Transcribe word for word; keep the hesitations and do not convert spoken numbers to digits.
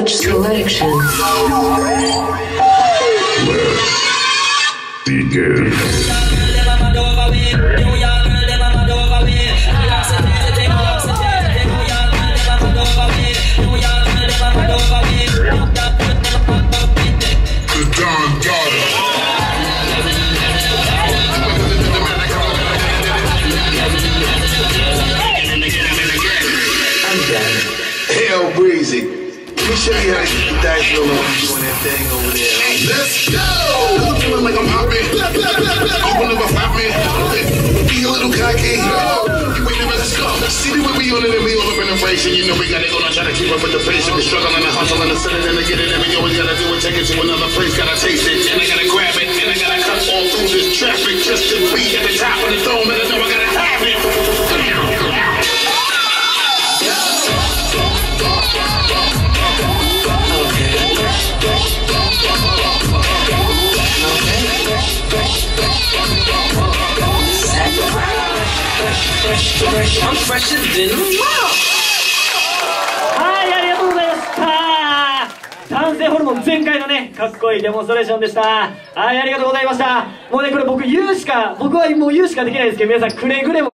such selection. Let's begin. Hell breezy. Let me show you how to keep the dice rolling when you're doing that thing over there. Let's go! I'm feeling like I'm hopping. You will never flap me. Be a little cocky. You ain't never let's go. See the way we on it and we all up in the race. And you know we gotta go and try to keep up with the pace. And we struggling and hustling and sitting and to get it. And we always gotta do it. Take it to another place. Gotta taste it. And I gotta grab it. And I gotta cut all through this traffic just to be at the top of the dome. And I know I gotta have it. I'm fresher than a rock. はい、ありがとうございました。男性ホルモン全開のね、かっこいいデモンストレーションでした。はい、ありがとうございました。もうね、これ僕言うしか、僕はもう言うしかできないですけど、皆さんくれぐれも